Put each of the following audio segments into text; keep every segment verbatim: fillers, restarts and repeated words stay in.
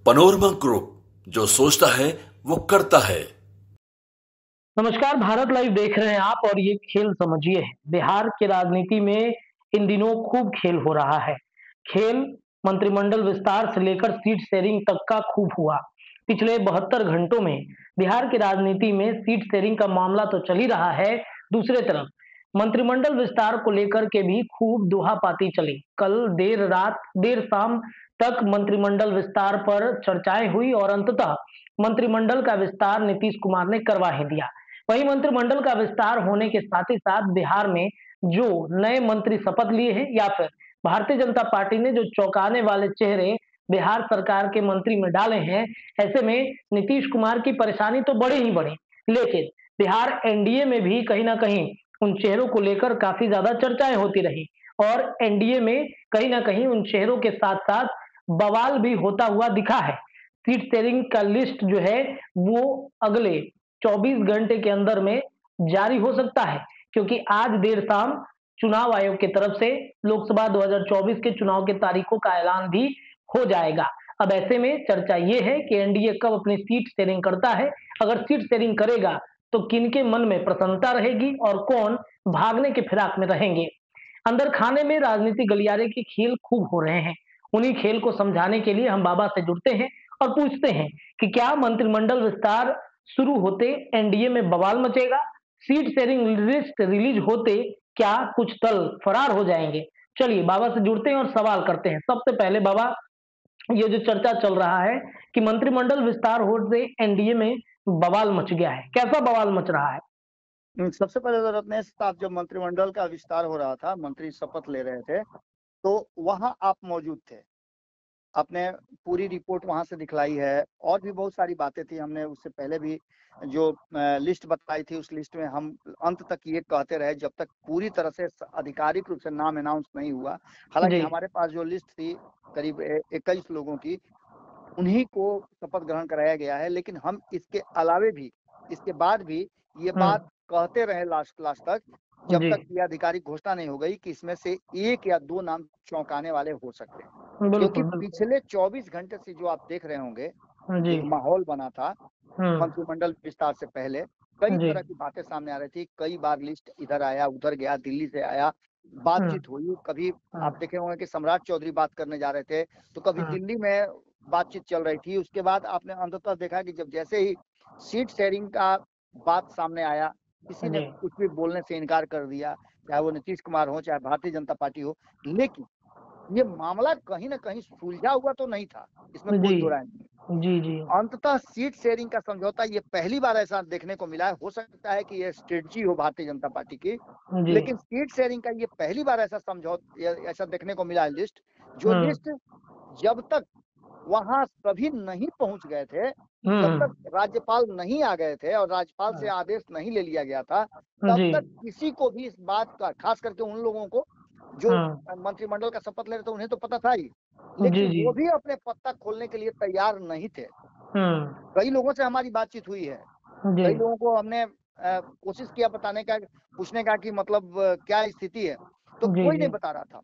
Panorama group, जो सोचता है वो करता है। नमस्कार, भारत लाइव देख रहे हैं आप और ये खेल समझिए है। बिहार की राजनीति में इन दिनों खूब खेल हो रहा है। खेल मंत्रिमंडल विस्तार से लेकर सीट शेयरिंग तक का खूब हुआ। पिछले बहत्तर घंटों में बिहार की राजनीति में सीट शेयरिंग का मामला तो चल ही रहा है, दूसरे तरफ मंत्रिमंडल विस्तार को लेकर के भी खूब दोहापाती चली। कल देर रात देर शाम तक मंत्रिमंडल विस्तार पर चर्चाएं हुई और अंततः मंत्रिमंडल का विस्तार नीतीश कुमार ने करवा ही दिया। वहीं मंत्रिमंडल का विस्तार होने के साथ ही साथ बिहार में जो नए मंत्री शपथ लिए हैं या फिर भारतीय जनता पार्टी ने जो चौंकाने वाले चेहरे बिहार सरकार के मंत्री में डाले हैं, ऐसे में नीतीश कुमार की परेशानी तो बढ़ी ही बढ़ी, लेकिन बिहार एनडीए में भी कहीं ना कहीं उन चेहरों को लेकर काफी ज्यादा चर्चाएं होती रही और एनडीए में कहीं ना कहीं उन चेहरों के साथ साथ बवाल भी होता हुआ दिखा है। सीट शेयरिंग का लिस्ट जो है वो अगले चौबीस घंटे के अंदर में जारी हो सकता है, क्योंकि आज देर शाम चुनाव आयोग की तरफ से लोकसभा दो हज़ार चौबीस के चुनाव के तारीखों का ऐलान भी हो जाएगा। अब ऐसे में चर्चा ये है कि एनडीए कब अपनी सीट शेयरिंग करता है, अगर सीट शेयरिंग करेगा तो किनके मन में प्रसन्नता रहेगी और कौन भागने के फिराक में रहेंगे। अंदर खाने में राजनीतिक गलियारे के खेल खूब हो रहे हैं। उन्हीं खेल को समझाने के लिए हम बाबा से जुड़ते हैं और पूछते हैं कि क्या मंत्रिमंडल विस्तार शुरू होते एनडीए में बवाल मचेगा? सीट शेयरिंग लिस्ट रिलीज होते क्या कुछ दल फरार हो जाएंगे? चलिए बाबा से जुड़ते हैं और सवाल करते हैं। सबसे पहले बाबा, ये जो चर्चा चल रहा है कि मंत्रिमंडल विस्तार होते एनडीए में बवाल मच गया है, कैसा बवाल मच रहा है? सबसे पहले तो रत्नेश साहब, जब मंत्रिमंडल का विस्तार हो रहा था, मंत्री शपथ ले रहे थे, तो वहां आप मौजूद थे। आपने पूरी रिपोर्ट वहां से दिखलाई है और भी बहुत सारी बातें थी। हमने उससे पहले भी जो लिस्ट बताई थी, उस लिस्ट में हम अंत तक ये कहते रहे जब तक पूरी तरह से आधिकारिक रूप से नाम अनाउंस नहीं हुआ। हालांकि हमारे पास जो लिस्ट थी करीब इक्कीस लोगों की, उन्हीं को शपथ ग्रहण कराया गया है। लेकिन हम इसके अलावे भी, इसके बाद भी ये बात कहते रहे लास्ट लास्ट तक, जब तक ये आधिकारिक घोषणा नहीं हो गई कि इसमें से एक या दो नाम चौंकाने वाले हो सकते हैं। क्योंकि पिछले चौबीस घंटे से जो आप देख रहे होंगे, जो माहौल बना था मंत्रिमंडल विस्तार से पहले, कई तरह की बातें सामने आ रही थी। कई बार लिस्ट इधर आया, उधर गया, दिल्ली से आया, बातचीत हुई। कभी आप देखे होंगे कि सम्राट चौधरी बात करने जा रहे थे, तो कभी दिल्ली में बातचीत चल रही थी। उसके बाद आपने अंततः देखा कि जब जैसे ही सीट शेयरिंग का बात सामने आया, किसी ने कुछ भी बोलने से इनकार कर दिया, चाहे वो नीतीश कुमार हो, चाहे भारतीय जनता पार्टी हो। लेकिन ये मामला कहीं ना कहीं सुलझा हुआ तो नहीं था, इसमें कोई दो राय नहीं। जी जी अंततः सीट शेयरिंग का समझौता ये पहली बार ऐसा देखने को मिला है। हो सकता है कि ये स्ट्रेटजी हो भारतीय जनता पार्टी की, लेकिन सीट शेयरिंग का ये पहली बार ऐसा समझौता ऐसा देखने को मिला है। लिस्ट जो लिस्ट जब तक वहां सभी नहीं पहुंच गए थे, जब तक राज्यपाल नहीं आ गए थे और राज्यपाल से आदेश नहीं ले लिया गया था, तब तक किसी को भी इस बात का, खास करके उन लोगों को जो मंत्रिमंडल का शपथ ले रहे थे, उन्हें तो पता था ही, लेकिन वो भी अपने पत्ता खोलने के लिए तैयार नहीं थे। कई लोगों से हमारी बातचीत हुई है, कई लोगों को हमने कोशिश किया बताने का, पूछने का कि मतलब क्या स्थिति है, तो कोई नहीं बता रहा था।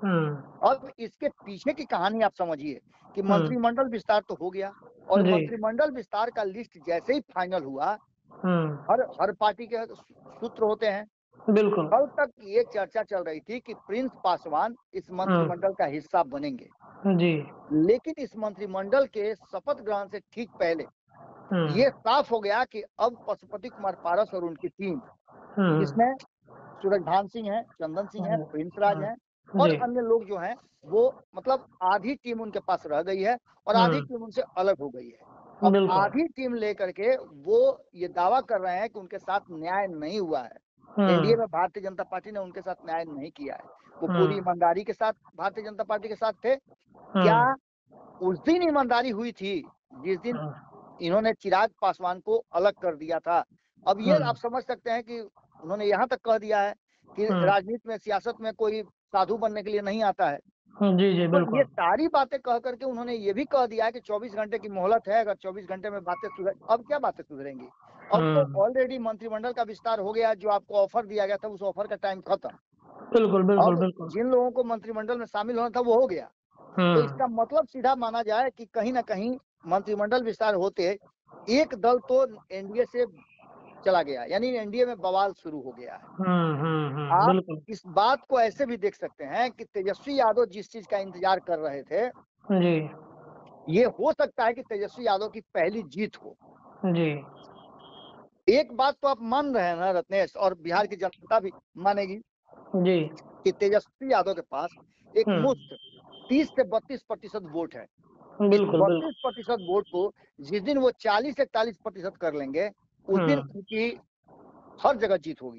अब इसके पीछे की कहानी आप समझिए कि मंत्रिमंडल विस्तार तो हो गया और मंत्रिमंडल विस्तार का लिस्ट जैसे ही फाइनल हुआ, हर हर पार्टी के सूत्र होते हैं। बिल्कुल। कल तक ये चर्चा चल रही थी कि प्रिंस पासवान इस मंत्रिमंडल का हिस्सा बनेंगे जी, लेकिन इस मंत्रिमंडल के शपथ ग्रहण से ठीक पहले ये साफ हो गया कि अब पशुपति कुमार पारस और उनकी टीम, जिसमें सूरजभान सिंह है, चंदन सिंह है, प्रिंस राज है और अन्य लोग जो हैं, वो मतलब आधी टीम उनके पास रह गई है और आधी टीम उनसे अलग हो गई है। अब आधी टीम लेकर के वो ये दावा कर रहे हैं कि उनके साथ न्याय नहीं हुआ है। एनडीए में भारतीय जनता पार्टी ने उनके साथ न्याय नहीं किया है। वो पूरी ईमानदारी के साथ भारतीय जनता पार्टी के साथ थे। क्या उस दिन ईमानदारी हुई थी जिस दिन इन्होंने चिराग पासवान को अलग कर दिया था? अब ये आप समझ सकते हैं कि उन्होंने यहाँ तक कह दिया है कि राजनीति में, सियासत में कोई साधु बनने के लिए नहीं आता है। जी जी बिल्कुल। तो ये सारी बातें कह करके उन्होंने ये भी कह दिया कि चौबीस घंटे की मोहलत है, अगर चौबीस घंटे में बातें सुधर, अब क्या बातें सुधरेंगी? अब तो ऑलरेडी मंत्रिमंडल का विस्तार हो गया, जो आपको ऑफर दिया गया था उस ऑफर का टाइम खत्म। बिल्कुल बिल्कुल अब बिल्कुल। जिन लोगों को मंत्रिमंडल में शामिल होना था वो हो गया। तो इसका मतलब सीधा माना जाए कि कहीं ना कहीं मंत्रिमंडल विस्तार होते एक दल तो एनडीए से चला गया, यानी एनडीए में बवाल शुरू हो गया है। हम्म हम्म हम्म आप बिल्कुल। इस बात को ऐसे भी देख सकते हैं कि तेजस्वी यादव जिस चीज का इंतजार कर रहे थे, जी ये हो सकता है कि तेजस्वी यादव की पहली जीत हो। जी एक बात तो आप मान रहे हैं ना रत्नेश, और बिहार की जनता भी मानेगी जी कि तेजस्वी यादव के पास एक हम्म मुश्त तीस से बत्तीस प्रतिशत वोट है। इस बिल्कुल बिल्कुल। बत्तीस प्रतिशत वोट को जिस दिन वो चालीस इकतालीस प्रतिशत कर लेंगे, उस दिन हम्म उनकी हर जगह जीत होगी।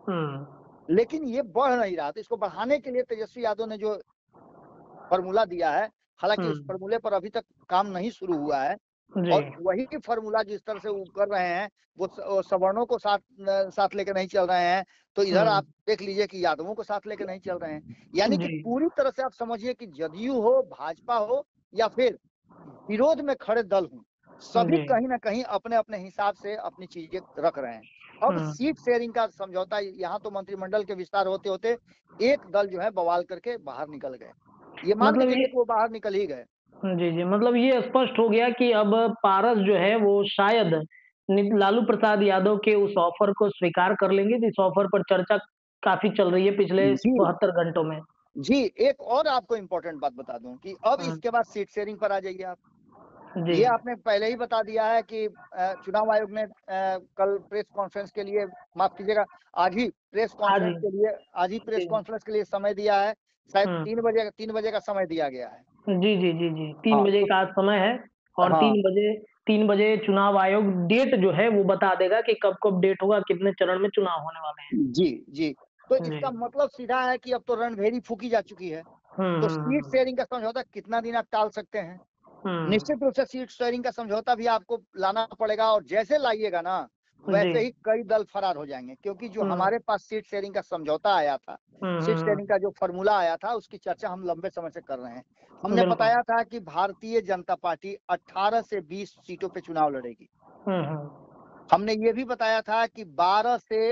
हम्म लेकिन ये बढ़ नहीं रहा, तो इसको बढ़ाने के लिए तेजस्वी यादव ने जो फॉर्मूला दिया है, हालांकि उस हम्म फॉर्मूले पर अभी तक काम नहीं शुरू हुआ है, जी और वही फॉर्मूला जिस तरह से वो कर रहे हैं, वो स- वो सवर्णों को साथ साथ लेकर नहीं चल रहे हैं, तो इधर हम्म आप देख लीजिए कि यादवों को साथ लेकर नहीं चल रहे हैं। यानी कि जी पूरी तरह से आप समझिए कि जदयू हो, भाजपा हो, या फिर विरोध में खड़े दल हों, सभी जी कहीं ना कहीं अपने अपने हिसाब से अपनी चीजें रख रहे हैं। अब हम्म सीट शेयरिंग का समझौता, यहाँ तो मंत्रिमंडल के विस्तार होते होते एक दल जो है बवाल करके बाहर निकल गए। ये मान के मतलब चलिए ये कि वो बाहर निकल ही गए। जी, जी। मतलब ये स्पष्ट हो गया कि अब पारस जो है वो शायद नि लालू प्रसाद यादव के उस ऑफ़र को स्वीकार कर लेंगे, जिस ऑफ़र पर चर्चा काफ़ी चल रही है पिछले जी बहत्तर घंटों में। जी, एक और आपको इम्पोर्टेंट बात बता दूं कि अब हुँ, इसके बाद सीट शेयरिंग पर आ जाइए आप। जी। ये आपने पहले ही बता दिया है कि अ, चुनाव आयोग ने अ, कल प्रेस कॉन्फ्रेंस के लिए, माफ कीजिएगा, आज ही प्रेस हाँ जी। कॉन्फ्रेंस के लिए आज ही प्रेस जी। कॉन्फ्रेंस के लिए समय दिया है। शायद हुँ। तीन बजे तीन बजे का समय दिया गया है। जी, जी, जी, जी। तीन हाँ बजे तो का आज समय है और हाँ तीन बजे तीन बजे चुनाव आयोग डेट जो है वो बता देगा कि कब-कब डेट होगा, कितने चरण में चुनाव होने वाले हैं। जी जी, तो जी। इसका मतलब सीधा है कि अब तो रणभेरी फूकी जा चुकी है। हुँ, तो हुँ, सीट हुँ, शेयरिंग का समझौता कितना दिन आप टाल सकते हैं? हुँ। निश्चित रूप से सीट शेयरिंग का समझौता भी आपको लाना पड़ेगा, और जैसे लाइएगा ना, जी। वैसे ही कई दल फरार हो जाएंगे, क्योंकि जो हुँ। हमारे पास सीट शेयरिंग का समझौता आया था, हुँ, सीट हुँ, शेयरिंग का हुँ। जो फॉर्मूला आया था, उसकी चर्चा हम लंबे समय से कर रहे हैं। हमने बिल्कुल। बताया था कि भारतीय जनता पार्टी अठारह से बीस सीटों पे चुनाव लड़ेगी। हुँ, हुँ। हमने ये भी बताया था कि बारह से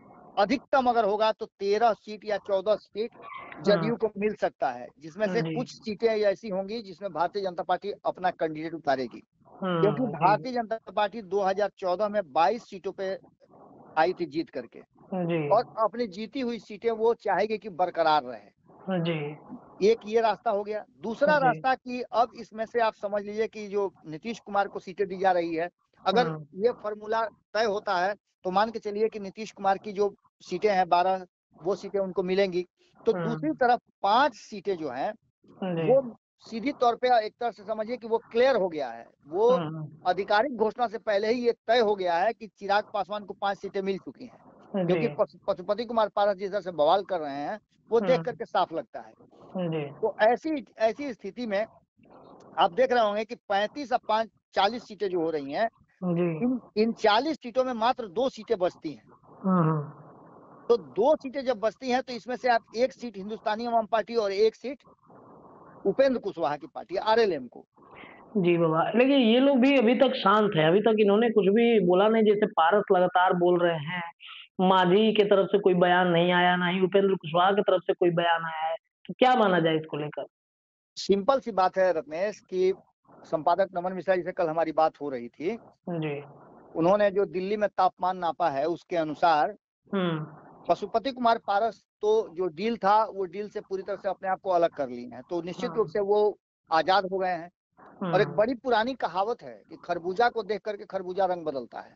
अधिकतम अगर होगा तो तेरह सीट या चौदह सीट हुँ। जदयू को मिल सकता है, जिसमें से जी। कुछ सीटें ऐसी होंगी जिसमें भारतीय जनता पार्टी अपना कैंडिडेट उतारेगी। क्योंकि हुँ, जी, भारतीय जनता पार्टी दो हज़ार चौदह में बाईस सीटों पे आई थी जीत करके, जी, और अपनी जीती हुई सीटें वो चाहेगी कि बरकरार रहे। जी, एक ये रास्ता हो गया। दूसरा जी। रास्ता कि अब इसमें से आप समझ लीजिए कि जो नीतीश कुमार को सीटें दी जा रही है, अगर हुँ, ये फॉर्मूला तय होता है, तो मान के चलिए कि नीतीश कुमार की जो सीटें हैं बारह, वो सीटें उनको मिलेंगी। तो दूसरी हुँ, तरफ पांच सीटें जो हैं, जी। वो सीधी तौर पे एक तरह से समझिए कि वो क्लियर हो गया है। वो हुँ, हुँ। आधिकारिक घोषणा से पहले ही ये तय हो गया है कि चिराग पासवान को पांच सीटें मिल चुकी हैं। जी। क्योंकि पशु- पशुपति कुमार पारस जिस तरह से बवाल कर रहे हैं, वो देख हुँ, करके साफ लगता है। जी, तो ऐसी ऐसी स्थिति में आप देख रहे होंगे कि पैंतीस और पांच चालीस सीटें जो हो रही हैं, जी। इन इन चालीस सीटों में मात्र दो सीटें बचती हैं। हुँ, हुँ। तो दो सीटें जब बचती हैं, तो इसमें से आप एक सीट हिंदुस्तानी अवाम पार्टी और एक सीट उपेंद्र कुशवाहा की पार्टी आरएलएम को। जी बाबा, लेकिन ये लोग भी अभी तक शांत हैं, अभी तक इन्होंने कुछ भी बोला नहीं, जैसे पारस लगातार बोल रहे हैं, मांझी की तरफ से कोई बयान नहीं आया, ना ही उपेंद्र कुशवाहा की तरफ से कोई बयान आया है, तो क्या माना जाए इसको लेकर? सिंपल सी बात है रत्नेश कि संपादक नमन मिश्रा जी से कल हमारी बात हो रही थी। जी। उन्होंने जो दिल्ली में तापमान नापा है, उसके अनुसार हुँ, पशुपति कुमार पारस तो जो डील था, वो डील से पूरी तरह से अपने आप को अलग कर लिए हैं, तो निश्चित रूप से हुँ, वो आजाद हो गए हैं। और एक हुँ, बड़ी पुरानी कहावत है कि खरबूजा को देख करके खरबूजा रंग बदलता है।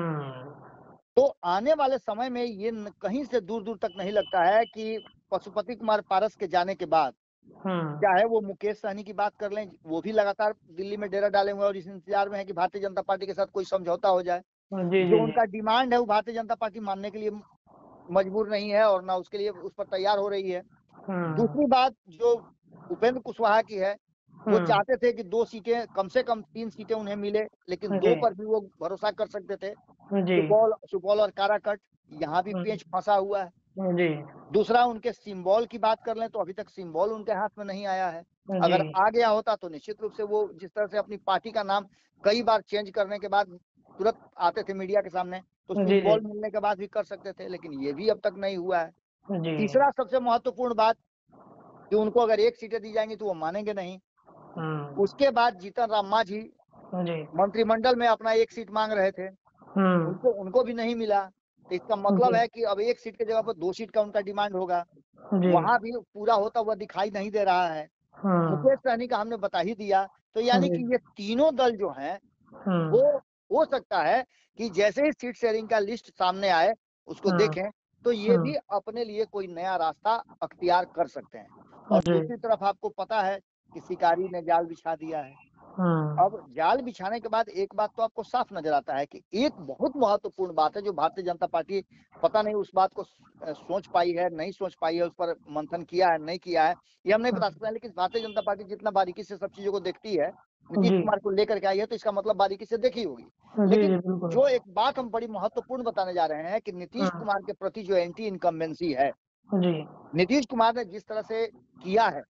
हुँ, तो आने वाले समय में ये न, कहीं से दूर दूर तक नहीं लगता है कि पशुपति कुमार पारस के जाने के बाद, हुँ। चाहे वो मुकेश सहनी की बात कर लें, वो भी लगातार दिल्ली में डेरा डाले हुए हैं और इस इंतजार में है कि भारतीय जनता पार्टी के साथ कोई समझौता हो जाए। जी, जो जी, जी। उनका डिमांड है, वो भारतीय जनता पार्टी मानने के लिए मजबूर नहीं है, और ना उसके लिए उस पर तैयार हो रही है। हुँ, दूसरी बात जो उपेंद्र कुशवाहा की है, वो हुँ, चाहते थे कि दो सीटें, कम से कम तीन सीटें उन्हें मिले, लेकिन जी, दो पर भी वो भरोसा कर सकते थे। जी, सुपौल सुपौल और काराकट, यहाँ भी हुँ, पेंच फंसा हुआ है। जी, दूसरा, उनके सिंबल की बात कर लें तो अभी तक सिंबल उनके हाथ में नहीं आया है। जी, अगर आ गया होता तो निश्चित रूप से वो जिस तरह से अपनी पार्टी का नाम कई बार चेंज करने के बाद तुरंत आते थे मीडिया के सामने, तो जी, जी, सिंबल मिलने के बाद भी कर सकते थे, लेकिन ये भी अब तक नहीं हुआ है। जी, तीसरा सबसे महत्वपूर्ण बात कि उनको अगर एक सीटें दी जाएंगी तो वो मानेंगे नहीं। हुँ, उसके बाद जीतन राम मांझी जी। मंत्रिमंडल में अपना एक सीट मांग रहे थे, हम्म। उनको उनको भी नहीं मिला। तो इसका मतलब जी। है कि अब एक सीट की जगह पर दो सीट का उनका डिमांड होगा, जी। वहां भी पूरा होता हुआ दिखाई नहीं दे रहा है। हम्म। मुकेश सहनी का हमने बता ही दिया। तो यानी जी। कि ये तीनों दल जो हैं हम्म। वो हो सकता है कि जैसे ही सीट शेयरिंग का लिस्ट सामने आए उसको हम्म। देखें तो ये हम्म। भी अपने लिए कोई नया रास्ता अख्तियार कर सकते हैं। और जी। दूसरी तरफ आपको पता है कि शिकारी ने जाल बिछा दिया है। हम्म। अब जाल बिछाने के बाद एक बात तो आपको साफ नजर आता है कि एक बहुत महत्वपूर्ण बात है जो भारतीय जनता पार्टी पता नहीं उस बात को अ, सोच पाई है, नहीं सोच पाई है, उस पर मंथन किया है, नहीं किया है, ये हम नहीं बता सकते हैं। लेकिन भारतीय जनता पार्टी जितना बारीकी से सब चीजों को देखती है, नीतीश जी। कुमार को लेकर के आई है, तो इसका मतलब बारीकी से देखी होगी। जी। जी लेकिन बिल्कुल। जो एक बात हम बड़ी महत्वपूर्ण बताने जा रहे हैं कि नीतीश हम्म। कुमार के प्रति जो एंटी इनकम्बेंसी है, जी। नीतीश कुमार ने जिस तरह से किया है,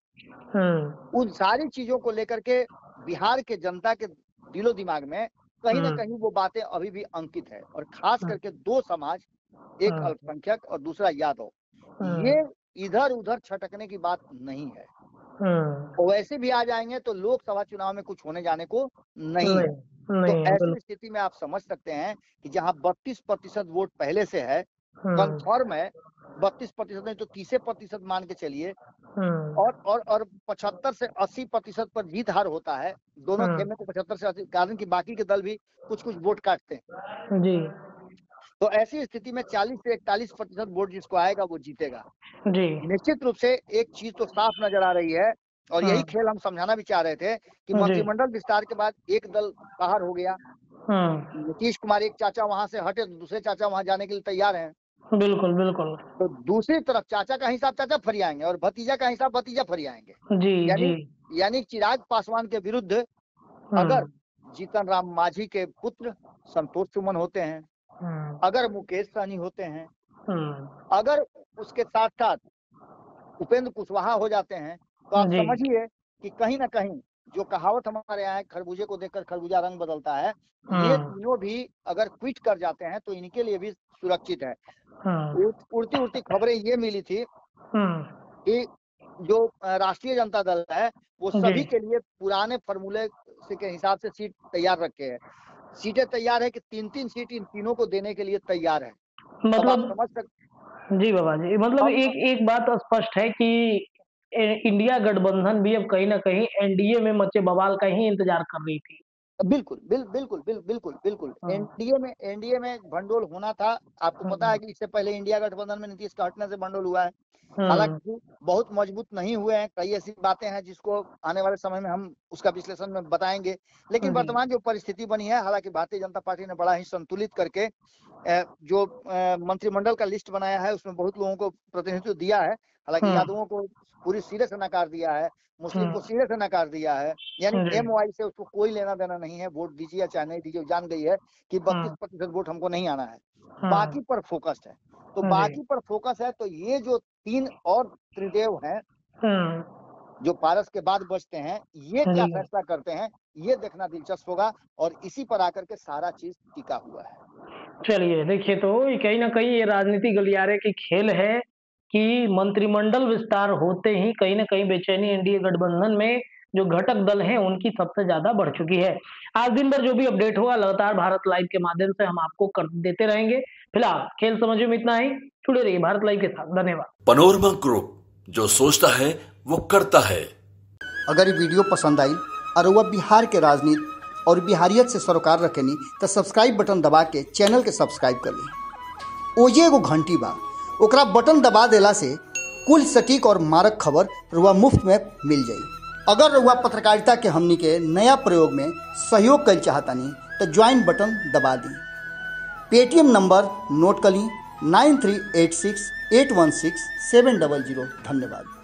हम्म। उन सारी चीजों को लेकर के बिहार के जनता के दिलो दिमाग में कहीं ना हम्म। कहीं वो बातें अभी भी अंकित है। और खास हम्म। करके दो समाज, एक हम्म। अल्पसंख्यक और दूसरा यादव, हम्म। ये इधर उधर छटकने की बात नहीं है। हम्म। और वैसे भी आ जाएंगे तो लोकसभा चुनाव में कुछ होने जाने को नहीं है। नहीं तो नहीं है ऐसी बिल्कुल। स्थिति में आप समझ सकते हैं कि जहां बत्तीस प्रतिशत वोट पहले से है, हम्म। कंफर्म है, बत्तीस प्रतिशत नहीं तो तीस प्रतिशत मान के चलिए, हम्म। और और और पचहत्तर से अस्सी प्रतिशत पर जीत हार होता है। दोनों हम्म। खेमे को पचहत्तर से अस्सी, कारण कि बाकी के दल भी कुछ कुछ वोट काटते हैं। जी। तो ऐसी स्थिति में चालीस से इकतालीस प्रतिशत वोट जिसको आएगा वो जीतेगा। जी। निश्चित रूप से एक चीज तो साफ नजर आ रही है, और यही हम्म। खेल हम समझाना भी चाह रहे थे कि जी। मंत्रिमंडल विस्तार के बाद एक दल बाहर हो गया, हम्म। नीतीश कुमार एक चाचा वहां से हटे तो दूसरे चाचा वहां जाने के लिए तैयार हैं। बिल्कुल बिल्कुल। तो दूसरी तरफ चाचा का हिसाब चाचा फरियाएंगे और भतीजा का हिसाब भतीजा फरियाएंगे। जी। यानी जी। यानी चिराग पासवान के विरुद्ध अगर हम्म। जीतन राम मांझी के पुत्र संतोष सुमन होते हैं, हम्म। अगर मुकेश सहनी होते हैं, हम्म। अगर उसके साथ साथ उपेंद्र कुशवाहा हो जाते हैं, तो आप जी। समझिए कि कहीं ना कहीं जो कहावत हमारे यहाँ है, खरबूजे को देखकर खरबूजा रंग बदलता है, ये हम्म। तीनों भी अगर क्विट कर जाते हैं तो इनके लिए भी सुरक्षित है। हम्म। उड़- उड़ती उड़ती खबरें ये मिली थी हम्म। कि जो अ, राष्ट्रीय जनता दल है वो जी। सभी के लिए पुराने फॉर्मूले से के हिसाब से सीट तैयार रखे है। सीटें तैयार है कि तीन तीन सीट इन तीनों को देने के लिए तैयार है। अब आप मतलब समझ सकते। जी बाबा जी, मतलब अब एक एक बात स्पष्ट है कि ए- इंडिया गठबंधन भी अब कहीं ना कहीं एनडीए में मचे बवाल का ही इंतजार कर रही थी। बिल्कुल बिल, बिल्कुल बिल, बिल्कुल बिल्कुल हाँ। एनडीए में एनडीए में भंडोल होना था। आपको पता हम्म। है कि इससे पहले इंडिया गठबंधन में नीतीश का हटने से भंडोल हुआ है। हम्म। हालांकि बहुत मजबूत नहीं हुए हैं, कई ऐसी बातें हैं जिसको आने वाले समय में हम उसका विश्लेषण में बताएंगे। लेकिन जी। वर्तमान जो परिस्थिति बनी है, हालांकि भारतीय जनता पार्टी ने बड़ा ही संतुलित करके अ, जो अ, मंत्रिमंडल का लिस्ट बनाया है उसमें बहुत लोगों को प्रतिनिधित्व दिया है। हालांकि हम्म। यादवों को पूरी सिरे से नकार दिया है, मुस्लिम को हम्म। सिरे से नकार दिया है। यानी जी। एम वाई से उसको कोई लेना देना नहीं है, वोट दीजिए या चाहे नहीं दीजिए, जान गई है कि बत्तीस हम्म। प्रतिशत वोट हमको नहीं आना है। हम्म। बाकी पर फोकस है। तो जी। बाकी पर फोकस है तो ये जो तीन और त्रिदेव हैं हम्म। जो पारस के बाद बचते हैं, ये क्या जी। फैसला करते हैं, ये देखना दिलचस्प होगा। और इसी पर आकर के सारा चीज टिका हुआ है। चलिए देखिए, तो ये कहीं ना कहीं ये राजनीति गलियारे की खेल है कि मंत्रिमंडल विस्तार होते ही कहीं ना कहीं बेचैनी एनडीए गठबंधन में जो घटक दल हैं उनकी सबसे ज्यादा बढ़ चुकी है। आज दिन भर जो भी अपडेट होगा लगातार भारत लाइव के माध्यम से हम आपको कर देते रहेंगे। फिलहाल खेल समझ में इतना ही। जुड़े रहिए भारत लाइव के साथ। धन्यवाद। पनोरमा ग्रुप, जो सोचता है वो करता है। अगर ये वीडियो पसंद आई और वह बिहार के राजनीति और बिहारियत से सरोकार रखेनी तो सब्सक्राइब बटन दबा के चैनल के सब्सक्राइब कर ली। ओजे एगो घंटी बा, ओकरा बटन दबा देला से कुल सटीक और मारक खबर रुआ मुफ्त में मिल जाई। अगर रुआ पत्रकारिता के हमनी के नया प्रयोग में सहयोग कर चाहतानी तो ज्वाइन बटन दबा दी। पेटीएम नंबर नोट कर ली nine three eight six eight one six seven double zero. धन्यवाद।